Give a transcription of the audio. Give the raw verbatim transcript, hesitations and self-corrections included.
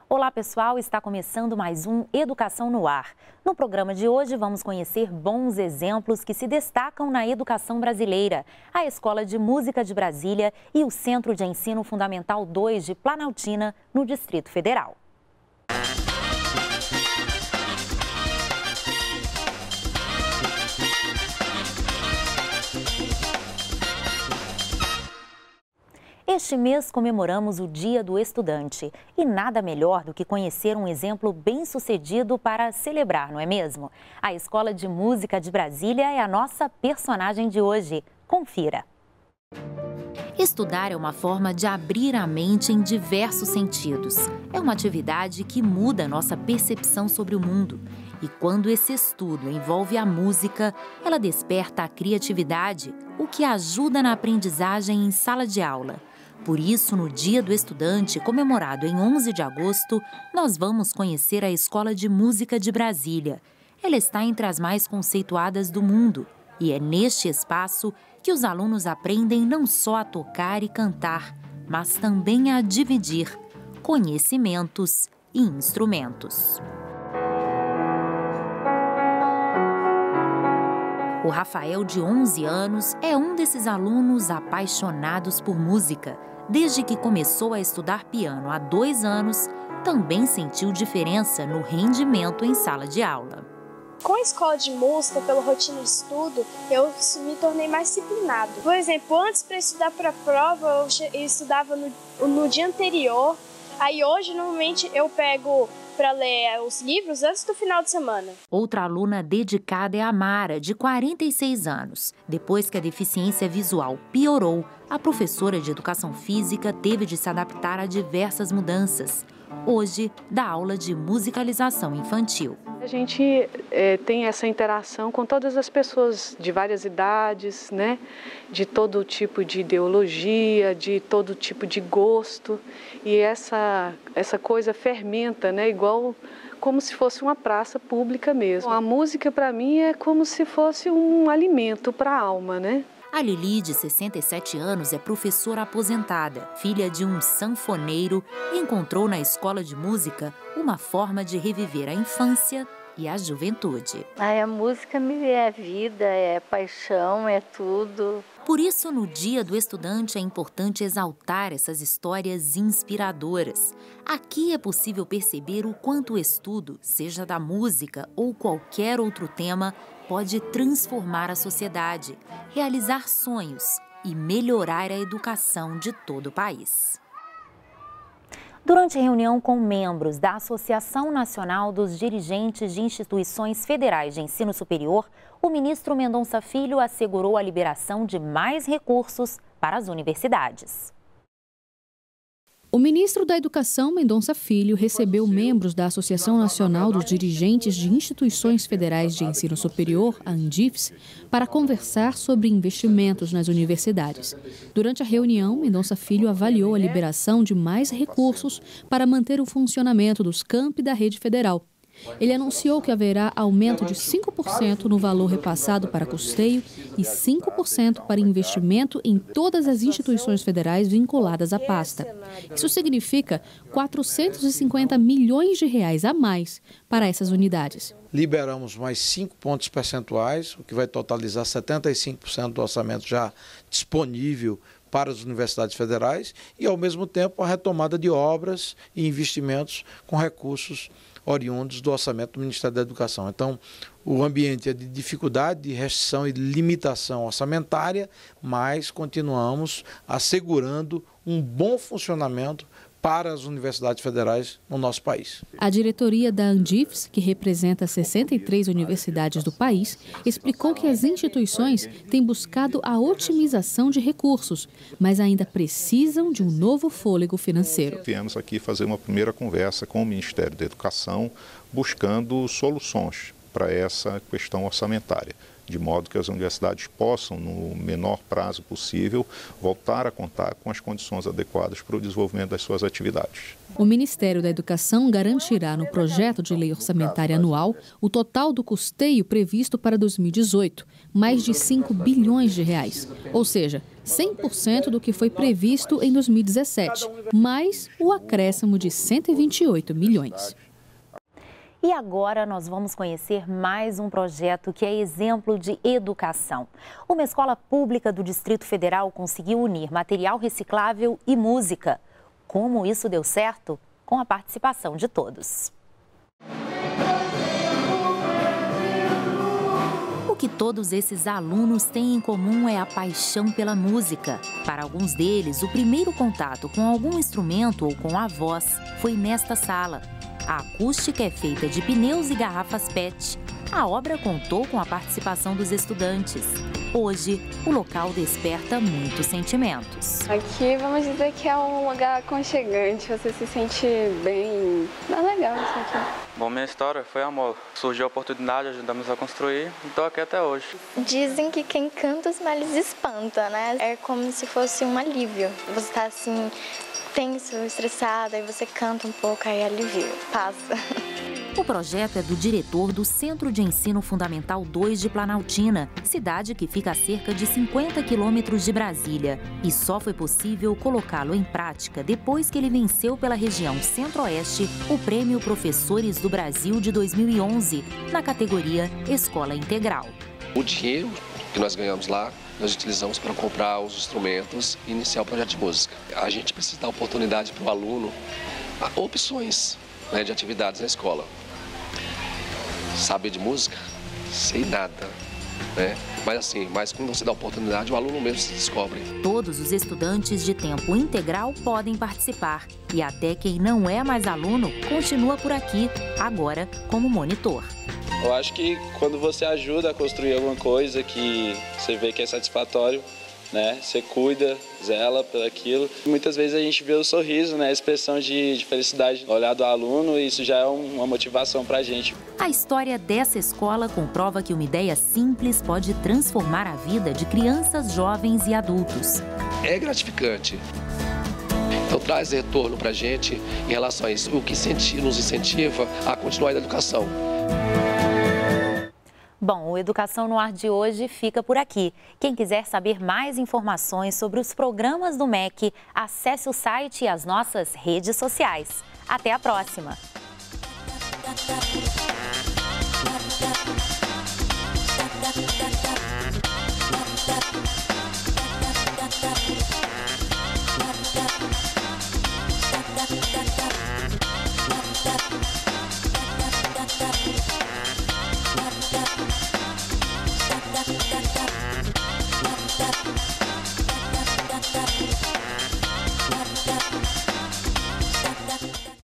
Olá pessoal, está começando mais um Educação no Ar. No programa de hoje vamos conhecer bons exemplos que se destacam na educação brasileira. A Escola de Música de Brasília e o Centro de Ensino Fundamental dois de Planaltina, no Distrito Federal. Este mês comemoramos o Dia do Estudante e nada melhor do que conhecer um exemplo bem-sucedido para celebrar, não é mesmo? A Escola de Música de Brasília é a nossa personagem de hoje. Confira! Estudar é uma forma de abrir a mente em diversos sentidos. É uma atividade que muda a nossa percepção sobre o mundo. E quando esse estudo envolve a música, ela desperta a criatividade, o que ajuda na aprendizagem em sala de aula. Por isso, no Dia do Estudante, comemorado em onze de agosto, nós vamos conhecer a Escola de Música de Brasília. Ela está entre as mais conceituadas do mundo e é neste espaço que os alunos aprendem não só a tocar e cantar, mas também a dividir conhecimentos e instrumentos. O Rafael, de onze anos, é um desses alunos apaixonados por música. Desde que começou a estudar piano há dois anos, também sentiu diferença no rendimento em sala de aula. Com a escola de música, pela rotina de estudo, eu me tornei mais disciplinado. Por exemplo, antes para estudar para a prova, eu estudava no, no dia anterior. Aí hoje, normalmente, eu pego para ler os livros antes do final de semana. Outra aluna dedicada é a Mara, de quarenta e seis anos. Depois que a deficiência visual piorou, a professora de educação física teve de se adaptar a diversas mudanças. Hoje, dá aula de musicalização infantil. A gente é, tem essa interação com todas as pessoas de várias idades, né? De todo tipo de ideologia, de todo tipo de gosto. E essa, essa coisa fermenta, né? Igual como se fosse uma praça pública mesmo. A música, para mim, é como se fosse um alimento para a alma, né? A Lili, de sessenta e sete anos, é professora aposentada, filha de um sanfoneiro, e encontrou na escola de música uma forma de reviver a infância e a juventude. Ai, a música é vida, é paixão, é tudo. Por isso, no Dia do Estudante, é importante exaltar essas histórias inspiradoras. Aqui é possível perceber o quanto o estudo, seja da música ou qualquer outro tema, pode transformar a sociedade, realizar sonhos e melhorar a educação de todo o país. Durante a reunião com membros da Associação Nacional dos Dirigentes de Instituições Federais de Ensino Superior, o ministro Mendonça Filho assegurou a liberação de mais recursos para as universidades. O ministro da Educação, Mendonça Filho, recebeu membros da Associação Nacional dos Dirigentes de Instituições Federais de Ensino Superior, a ANDIFES, para conversar sobre investimentos nas universidades. Durante a reunião, Mendonça Filho avaliou a liberação de mais recursos para manter o funcionamento dos campi da rede federal. Ele anunciou que haverá aumento de cinco por cento no valor repassado para custeio e cinco por cento para investimento em todas as instituições federais vinculadas à pasta. Isso significa quatrocentos e cinquenta milhões de reais a mais para essas unidades. Liberamos mais cinco pontos percentuais, o que vai totalizar setenta e cinco por cento do orçamento já disponível para as universidades federais e, ao mesmo tempo, a retomada de obras e investimentos com recursos oriundos do orçamento do Ministério da Educação. Então, o ambiente é de dificuldade, de restrição e de limitação orçamentária, mas continuamos assegurando um bom funcionamento para as universidades federais no nosso país. A diretoria da ANDIFES, que representa sessenta e três universidades do país, explicou que as instituições têm buscado a otimização de recursos, mas ainda precisam de um novo fôlego financeiro. Viemos aqui fazer uma primeira conversa com o Ministério da Educação, buscando soluções para essa questão orçamentária. de modo que as universidades possam, no menor prazo possível, voltar a contar com as condições adequadas para o desenvolvimento das suas atividades. O Ministério da Educação garantirá no projeto de lei orçamentária anual o total do custeio previsto para dois mil e dezoito, mais de cinco bilhões de reais, ou seja, cem por cento do que foi previsto em dois mil e dezessete, mais o acréscimo de cento e vinte e oito milhões. E agora nós vamos conhecer mais um projeto que é exemplo de educação. Uma escola pública do Distrito Federal conseguiu unir material reciclável e música. Como isso deu certo? Com a participação de todos. O que todos esses alunos têm em comum é a paixão pela música. Para alguns deles, o primeiro contato com algum instrumento ou com a voz foi nesta sala. A acústica é feita de pneus e garrafas P E T. A obra contou com a participação dos estudantes. Hoje, o local desperta muitos sentimentos. Aqui, vamos dizer que é um lugar aconchegante, você se sente bem. É legal isso aqui. Bom, minha história foi amor. Surgiu a oportunidade, ajudamos a construir e estou aqui até hoje. Dizem que quem canta os males espanta, né? É como se fosse um alívio. Você está assim, tenso, estressado, aí você canta um pouco, aí alivia, passa. O projeto é do diretor do Centro de Ensino Fundamental dois de Planaltina, cidade que fica a cerca de cinquenta quilômetros de Brasília. E só foi possível colocá-lo em prática depois que ele venceu pela região Centro-Oeste o Prêmio Professores do Brasil de dois mil e onze, na categoria Escola Integral. O dinheiro que nós ganhamos lá, nós utilizamos para comprar os instrumentos e iniciar o projeto de música. A gente precisa dar oportunidade para o aluno, opções, né, de atividades na escola. Saber de música? Sei nada, né? Mas assim, mas quando você dá oportunidade, o aluno mesmo se descobre. Todos os estudantes de tempo integral podem participar. E até quem não é mais aluno, continua por aqui, agora como monitor. Eu acho que quando você ajuda a construir alguma coisa que você vê que é satisfatório, né? Você cuida, zela por aquilo. Muitas vezes a gente vê o sorriso, né? A expressão de, de felicidade no olhar do aluno, e isso já é uma motivação para a gente. A história dessa escola comprova que uma ideia simples pode transformar a vida de crianças, jovens e adultos. É gratificante. Então traz retorno para a gente em relação a isso, o que nos incentiva a continuar na educação. Bom, o Educação no Ar de hoje fica por aqui. Quem quiser saber mais informações sobre os programas do M E C, acesse o site e as nossas redes sociais. Até a próxima! We'll be right back.